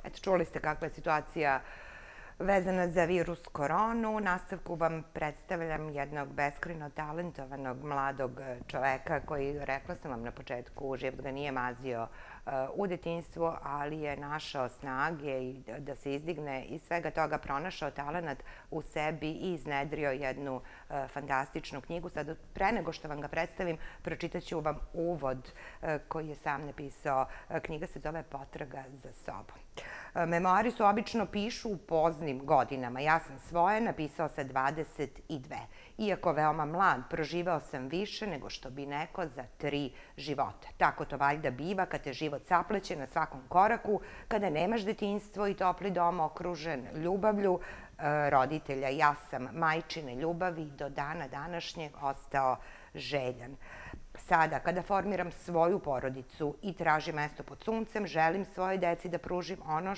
Eto, čuli ste kakva je situacija vezana za virus koronu. U nastavku vam predstavljam jednog beskrajno talentovanog mladog čoveka koji, rekla sam vam na početku, život ga nije mazio u detinjstvu, ali je našao snage da se izdigne i svega toga pronašao talenat u sebi i iznedrio jednu fantastičnu knjigu. Sad, pre nego što vam ga predstavim, pročitaću vam uvod koji je sam napisao. Knjiga se zove Potraga za sobom. Memoari su obično pišu u poznim godinama. Ja sam svoje napisao sa 22. Iako veoma mlad, proživao sam više nego što bi neko za 3 života. Tako to valjda biva kad te život sapleće na svakom koraku, kada nemaš detinjstvo i topli dom okružen ljubavlju roditelja. Ja sam majčine ljubavi do dana današnjeg ostao željan. Sada, kada formiram svoju porodicu i tražim mesto pod suncem, želim svojoj deci da pružim ono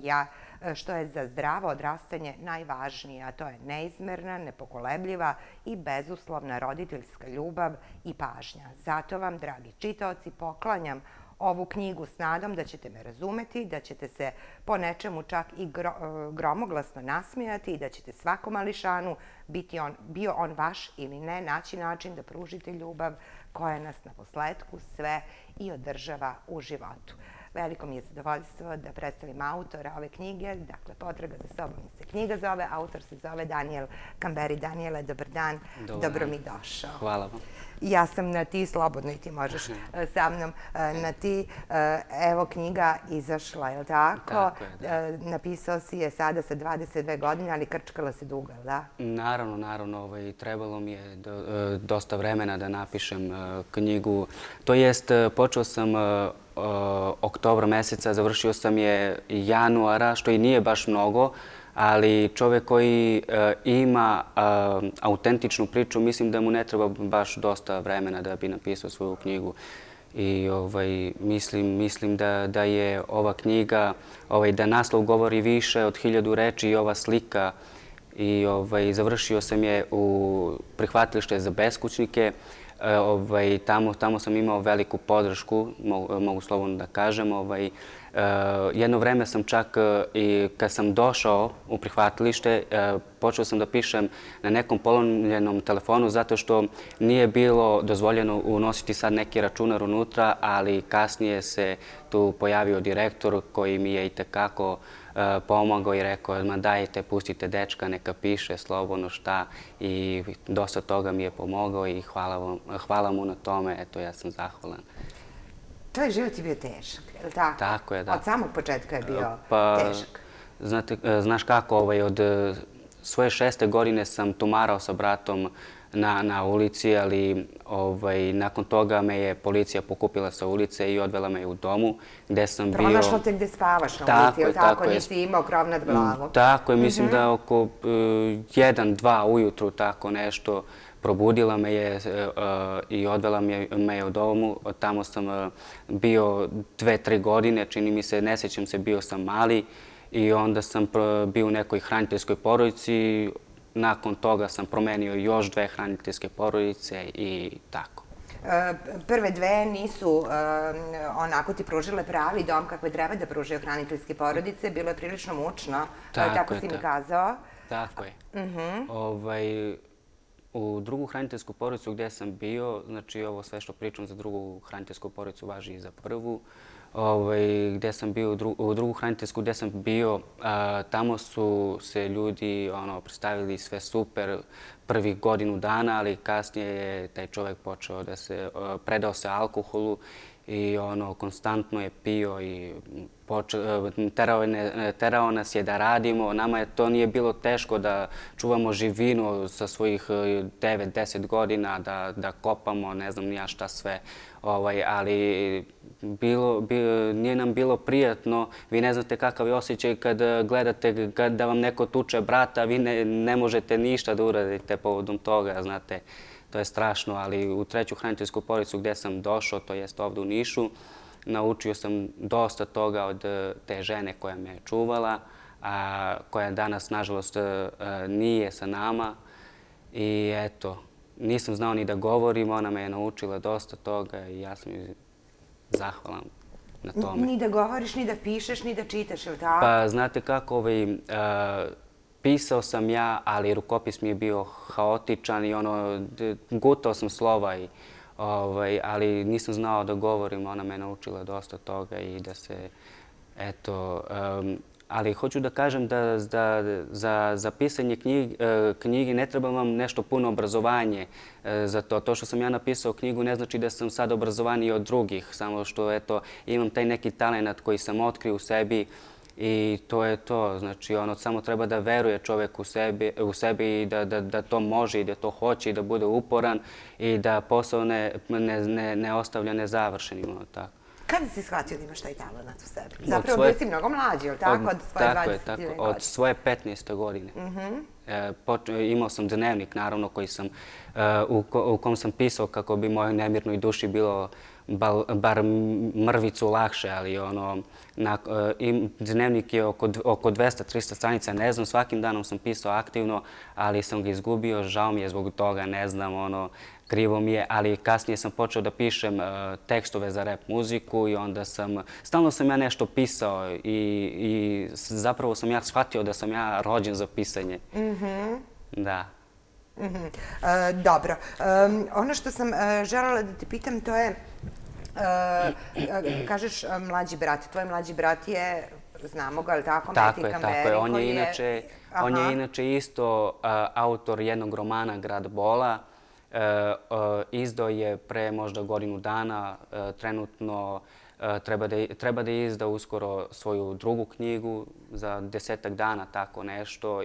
što je za zdravo odrastanje najvažnije, a to je neizmerna, nepokolebljiva i bezuslovna roditeljska ljubav i pažnja. Zato vam, dragi čitaoci, poklanjam ovu knjigu s nadom da ćete me razumeti, da ćete se po nečemu čak i gromoglasno nasmijati i da ćete svakom mališanu, bio on vaš ili ne, naći način da pružite ljubav koja nas na posledku sve i održava u životu. Veliko mi je zadovoljstvo da predstavim autora ove knjige. Dakle, Potraga za sobom se knjiga zove. Autor se zove Daniel Kamberi. Daniele, dobar dan. Dobro mi došao. Hvala vam. Ja sam na ti, slobodno i ti možeš sa mnom na ti. Evo, knjiga izašla, je li tako? Tako je, da. Napisao si je sada sa 22 godine, ali krčkala se dugo, da? Naravno. Trebalo mi je dosta vremena da napišem knjigu. To jest, počeo sam oktobra meseca, završio sam je januara, što i nije baš mnogo, ali čovjek koji ima autentičnu priču, mislim da mu ne treba baš dosta vremena da bi napisao svoju knjigu. I mislim da je ova knjiga, da naslov govori više od 1000 reči i ova slika. I završio sam je u prihvatilište za beskućnike. Tamo sam imao veliku podršku, mogu slobodno da kažem. Jedno vreme sam čak i kad sam došao u prihvatilište, počeo sam da pišem na nekom polomljenom telefonu zato što nije bilo dozvoljeno unositi sad neki računar unutra, ali kasnije se tu pojavio direktor koji mi je itekako pomogao i rekao, ma dajte, pustite dečka, neka piše slobodno šta, i dosta toga mi je pomogao i hvala mu na tome, eto, ja sam zahvalan. Tvoj život je bio težak, je li tako? Tako je, da. Od samog početka je bio težak. Znaš kako, od svoje 6. godine sam tumarao sa bratom na ulici, ali nakon toga me je policija pokupila sa ulice i odvela me u domu gde sam bio... Pronašla te gde spavaš na ulici, ili tako? Nisi imao krov nad glavom? Tako je, mislim da oko 1-2 ujutru tako nešto. Probudila me je i odvela me je u domu. Tamo sam bio 2-3 godine, čini mi se, ne sjećam se, bio sam mali i onda sam bio u nekoj hraniteljskoj porodici. Nakon toga sam promenio još 2 hraniteljske porodice i tako. Prve 2 nisu onako ti pružile pravi dom kakve treba da pružaju hraniteljske porodice. Bilo je prilično mučno, tako si mi kazao. Tako je. U drugu hraniteljsku porodicu gdje sam bio, znači ovo sve što pričam za drugu hraniteljsku porodicu važi i za prvu, u drugu hraniteljsku gdje sam bio, tamo su se ljudi predstavili sve super prvih godinu dana, ali kasnije je taj čovjek počeo da se predao se alkoholu i konstantno je pio i terao nas je da radimo. Nama to nije bilo teško da čuvamo živinu sa svojih 9-10 godina, da kopamo, ne znam nija šta sve, ali nije nam bilo prijatno. Vi ne znate kakav je osjećaj kad gledate da vam neko tuče brata, vi ne možete ništa da uradite povodom toga, znate. To je strašno, ali u treću hraniteljsku porodicu gdje sam došao, to jest ovdje u Nišu, naučio sam dosta toga od te žene koja me je čuvala, koja danas, nažalost, nije sa nama. I eto, nisam znao ni da govorim, ona me je naučila dosta toga i ja sam joj zahvalan. na tome. Ni da govoriš, ni da pišeš, ni da čitaš, ili tako? Pa, znate kako, pisao sam ja, ali rukopis mi je bio haotičan i gutao sam slova, ali nisam znao da govorim. Ona me naučila dosta toga i da se, eto, ali hoću da kažem da za pisanje knjige ne treba vam nešto puno obrazovanje za to. To što sam ja napisao knjigu ne znači da sam sad obrazovaniji od drugih, samo što, eto, imam taj neki talent koji sam otkrio u sebi. I to je to, znači samo treba da veruje čovek u sebi i da to može i da to hoće i da bude uporan i da posao ne ostavlja nezavršenim. Kada si shvatio da imaš taj talent u sebi? Zapravo bio si mnogo mlađi, ili tako? Od svoje 20 godine? Od svoje 15. godine. Imao sam dnevnik, naravno, u kom sam pisao kako bi mojoj nemirnoj duši bilo bar mrvicu lakše, ali dnevnik je oko 200-300 stranica, ne znam, svakim danom sam pisao aktivno, ali sam ga izgubio, žao mi je zbog toga, ne znam, krivo mi je, ali kasnije sam počeo da pišem tekstove za rap muziku i onda stalno sam ja nešto pisao i zapravo sam ja shvatio da sam ja rođen za pisanje. Da. Dobro. Ono što sam želela da te pitam, to je, kažeš mlađi brat. Tvoj mlađi brat je, znamo ga, ali tako, Metika Meri? Tako je. On je inače isto autor jednog romana Grad Bola. Izdao je pre možda godinu dana. Trenutno treba da izda uskoro svoju drugu knjigu za 10 dana, tako nešto.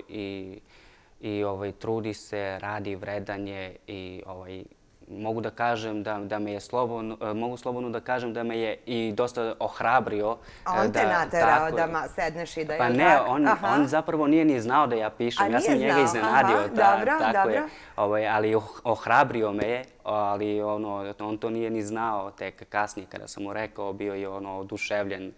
I trudi se, radi, vredan je i mogu da kažem da me je mogu slobodno da kažem da me je i dosta ohrabrio. On te naterao da sedneš i da je tako? Pa ne, on zapravo nije ni znao da ja pišem. Ja sam njega iznenadio. Dobro. Ali ohrabrio me je, ali on to nije ni znao. Tek kasnije kada sam mu rekao, bio je oduševljen.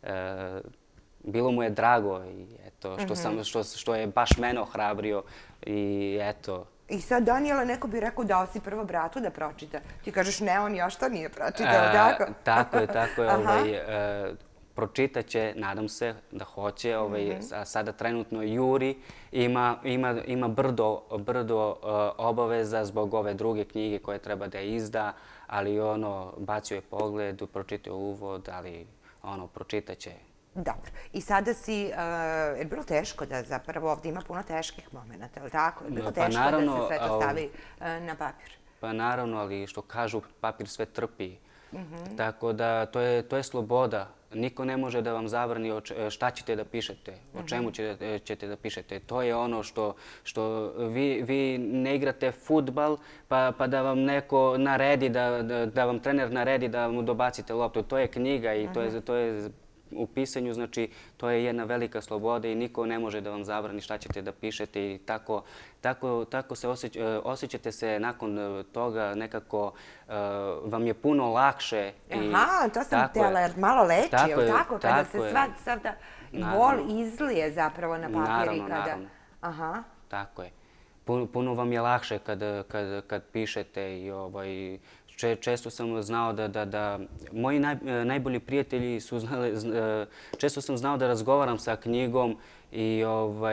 Bilo mu je drago i eto, što je baš mene ohrabrio i eto. I sad Danijela, neko bi rekao dao si prvo bratu da pročita. Ti kažeš ne, on još to nije pročitao, tako? Tako je. Pročitat će, nadam se da hoće. Sada trenutno juri, ima brdo obaveza zbog ove druge knjige koje treba da izda, ali bacio je pogled, pročitao uvod, ali pročitat će. Dobro. I sada si, je bilo teško da zapravo ovdje ima puno teških momenta, je li tako? Je bilo teško da se sve to stavi na papir? Pa naravno, ali što kažu, papir sve trpi. Tako da to je sloboda. Niko ne može da vam zabrani šta ćete da pišete, o čemu ćete da pišete. To je ono što vi ne igrate fudbal pa da vam neko naredi, da vam trener naredi da mu dobacite loptu. To je knjiga i to je u pisanju, znači to je jedna velika sloboda i niko ne može da vam zabrani šta ćete da pišete i tako se osjećate se nakon toga, nekako vam je puno lakše. Aha, to sam htjela, jer malo leči, je li tako? Kada se sav ta bol izlije zapravo na papir i kada... Naravno. Tako je. Puno vam je lakše kad pišete i često sam znao da moji najbolji prijatelji su znali, često sam znao da razgovaram sa knjigom i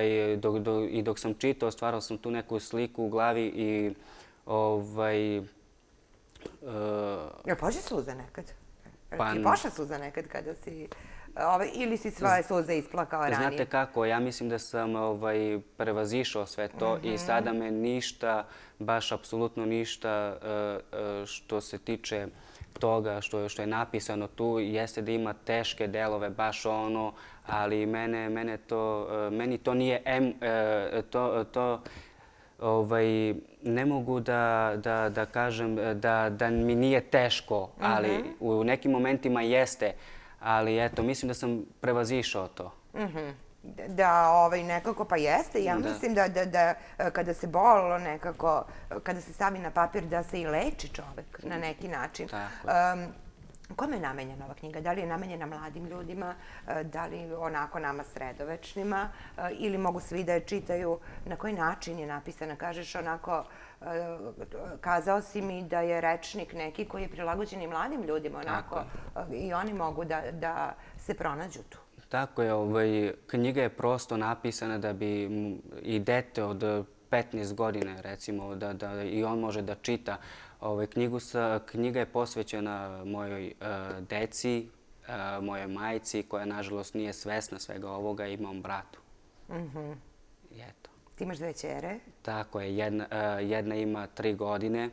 dok sam čitao, stvarao sam tu neku sliku u glavi i Jel pođe suza nekad? Ti pošla suza nekad kada si... Ili si svoje suze isplakao ranije? Znate kako, ja mislim da sam prevazišao sve to i sada me ništa, baš apsolutno ništa što se tiče toga što je napisano tu, jeste da ima teške delove, baš ali meni to nije, ne mogu da kažem da mi nije teško, ali u nekim momentima jeste. Ali eto, mislim da sam prevazišao to. Da, nekako pa jeste. Ja mislim da kada se bol nekako, kada se stavi na papir da se i leči čovek na neki način. Kome je namenjena ova knjiga? Da li je namenjena mladim ljudima, da li onako nama sredovečnima, ili mogu svi da je čitaju? Na koji način je napisana? Kažeš onako, kazao si mi da je rečnik neki koji je prilagođen i mladim ljudima, onako, i oni mogu da se pronađu tu. Tako je, knjiga je prosto napisana da bi i dete od 15 godina, recimo, da i on može da čita. Knjiga je posvećena mojoj deci, mojoj majci, koja nažalost nije svesna svega ovoga, i mom bratu. I eto. Ti imaš dve ćere? Tako je, jedna ima 3 godine,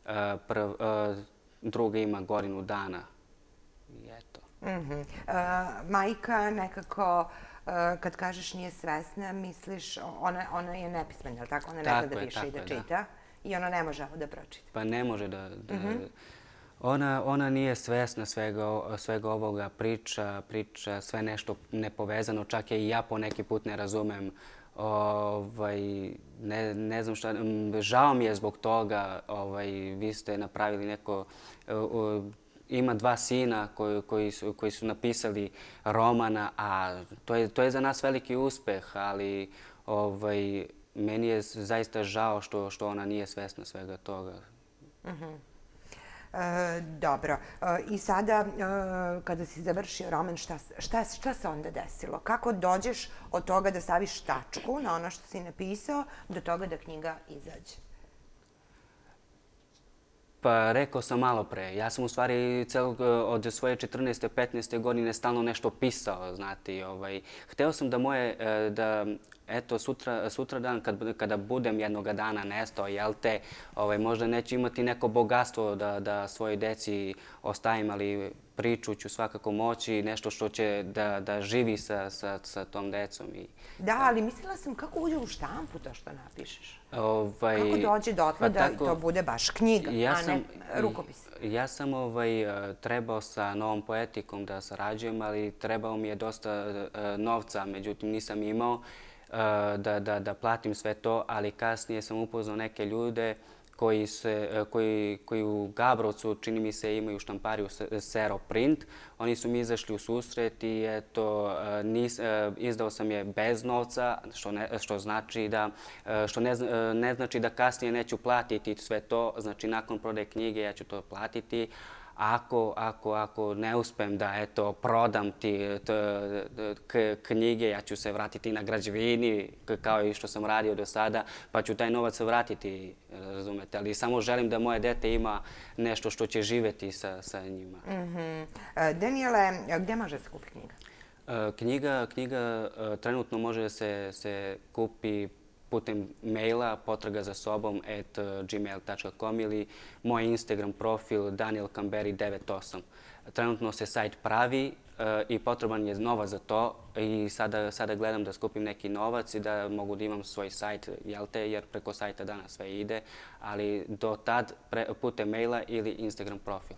druga ima godinu dana. I eto. Majka nekako, kad kažeš nije svesna, misliš, ona je nepismena, je li tako? Ona ne zna da piše i da čita i ona ne može ovo da pročita. Pa ne može da... Ona nije svesna svega ovoga, priča sve nešto nepovezano, čak i ja po neki put ne razumem. Ne znam šta, žao mi je zbog toga, vi ste napravili neko... Ima 2 sina koji su napisali romana, a to je za nas veliki uspeh, ali meni je zaista žao što ona nije svesna svega toga. Dobro. I sada, kada si završio roman, šta se onda desilo? Kako dođeš od toga da staviš tačku na ono što si napisao do toga da knjiga izađe? Pa rekao sam malo pre. Ja sam u stvari od svoje 14. 15. godine stalno nešto pisao, znate. Hteo sam da eto, sutradan kada budem jednoga dana nestao, jel te, možda neću imati neko bogatstvo da svojoj deci ostavim, ali priču ću svakako moći, nešto što će da živi sa tom decom. Da, ali mislila sam kako uđe u štampu to što napišeš. Kako dođe dotle da to bude baš knjiga, a ne rukopis? Ja sam trebao sa Novom Poetikom da sarađujem, ali trebao mi je dosta novca, međutim nisam imao da platim sve to, ali kasnije sam upoznao neke ljude koji u Gabrovcu, čini mi se, imaju štampariju Sero Print. Oni su mi izašli u susret i eto, izdao sam je bez novca, što znači što ne znači da kasnije neću platiti sve to. Znači, nakon prodaje knjige ja ću to platiti. Ako ne uspem da prodam ti knjige, ja ću se vratiti na građevini, kao i što sam radio do sada, pa ću taj novac vratiti, razumete. Ali samo želim da moje dete ima nešto što će živeti sa njima. Danijele, gdje može se kupi knjiga? Knjiga trenutno može se kupi putem maila potragazasobom@gmail.com ili moj Instagram profil danielkamberi98. Trenutno se sajt pravi i potreban je novac za to i sada gledam da skupim neki novac i da mogu da imam svoj sajt, jer preko sajta danas sve ide, ali do tad putem maila ili Instagram profil.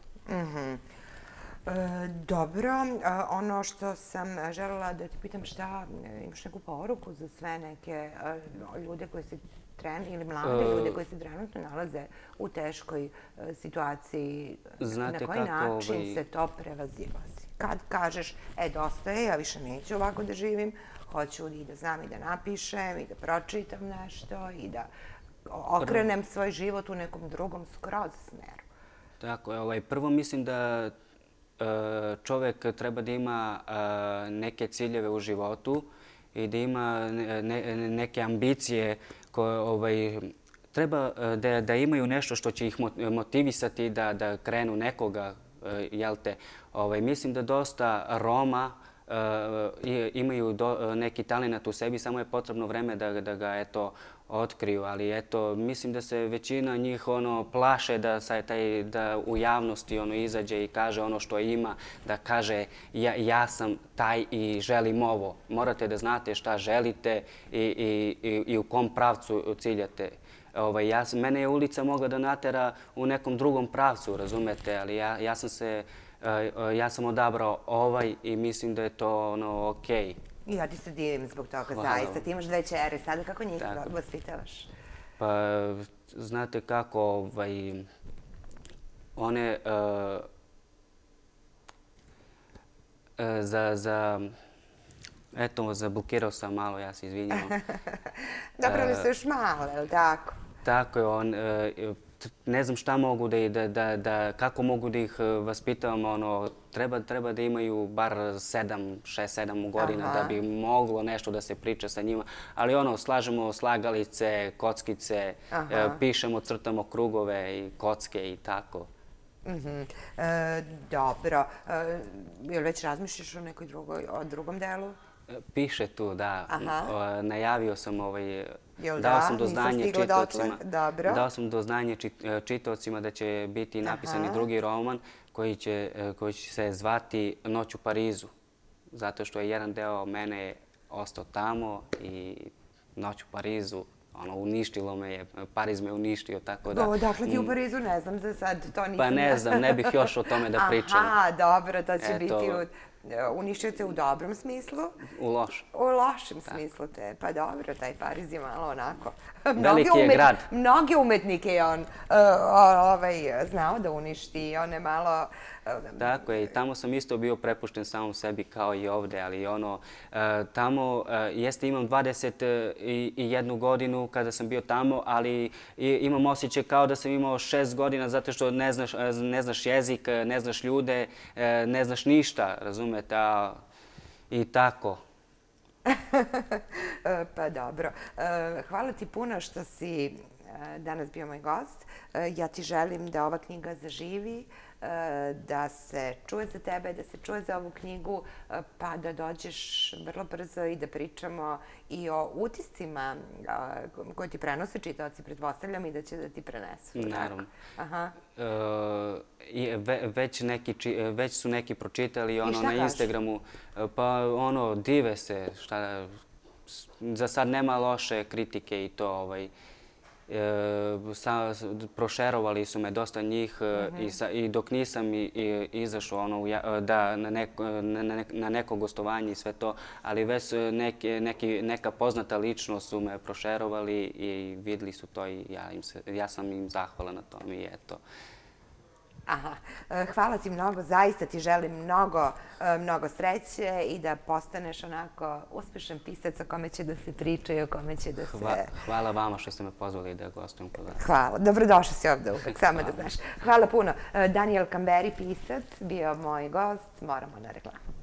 Dobro, ono što sam željela da ti pitam, šta, imaš neku poruku za sve neke ljude koji se ili mlade ljude koji se trenutno nalaze u teškoj situaciji, na koji način se to prevazilazi? Kad kažeš, dosta je, ja više neću ovako da živim, hoću i da znam i da napišem i da pročitam nešto i da okrenem svoj život u nekom drugom skroz smeru. Tako je, prvo mislim da čovjek treba da ima neke ciljeve u životu i da ima neke ambicije koje treba da imaju nešto što će ih motivisati da krenu nekoga, jel te. Mislim da dosta Roma imaju neki talent u sebi, samo je potrebno vreme da ga otkriju, ali mislim da se većina njih plaše da u javnosti izađe i kaže ono što ima, da kaže ja sam taj i želim ovo. Morate da znate šta želite i u kom pravcu ciljate. Mene je ulica mogla da natera u nekom drugom pravcu, razumete, ali ja sam odabrao ovaj i mislim da je to okej. I ja ti se divim zbog toga, zaista. Ti imaš 2 ćere sada, kako njih vaspitavaš? Pa, znate kako, one Eto, zablokirao sam malo, ja se izvinjavam. Dobro, ali su još male, je li tako? Tako je, ne znam šta mogu kako mogu da ih vaspitavam, treba da imaju bar 6-7 godina da bi moglo nešto da se priča sa njima, ali slažemo slagalice, kockice, pišemo, crtamo krugove i kocke i tako. Dobro. Jel već razmišljaš o drugom delu? Piše tu, da. Najavio sam dao sam do znanja čitaocima da će biti napisani drugi roman koji će se zvati Noć u Parizu. Zato što je jedan deo mene ostao tamo i Noć u Parizu, uništilo me je, Pariz me uništio, tako da... Dakle, ti u Parizu ne znam za sad, to nisam... Pa ne znam, ne bih još o tome da pričam. Aha, dobro, to će biti uništio te u dobrom smislu? U lošem. U lošem smislu te, pa dobro, taj Pariz je malo onako... Veliki je grad. Mnoge umetnike je on znao da uništi i on je malo... Tako je, i tamo sam isto bio prepušten samom sebi kao i ovde, ali tamo, jeste imam 21 godinu kada sam bio tamo, ali imam osjećaj kao da sam imao 6 godina zato što ne znaš jezik, ne znaš ljude, ne znaš ništa, razumete, i tako. Pa dobro. Hvala ti puno što si danas bio moj gost. Ja ti želim da ova knjiga zaživi, da se čuje za tebe, da se čuje za ovu knjigu, pa da dođeš vrlo brzo i da pričamo i o utiscima koje ti prenose čitaoci, pretpostavljam, i da će da ti prenesu. Naravno. Već su neki pročitali na Instagramu, pa dive se, za sad nema loše kritike i to, prošerovali su me dosta njih i dok nisam izašao na neko gostovanje i sve to, ali već neka poznata ličnost su me prošerovali i videli su to i ja sam im zahvalan na tome i eto. Aha, hvala ti mnogo, zaista ti želim mnogo sreće i da postaneš onako uspešan pisac o kome će da se priča i o kome će da se... Hvala vama što ste me pozvali da gostujem kod vas. Hvala, dobrodošao si ovde uvek, samo da znaš. Hvala puno. Daniel Kamberi, pisac, bio moj gost, moramo na reklamu.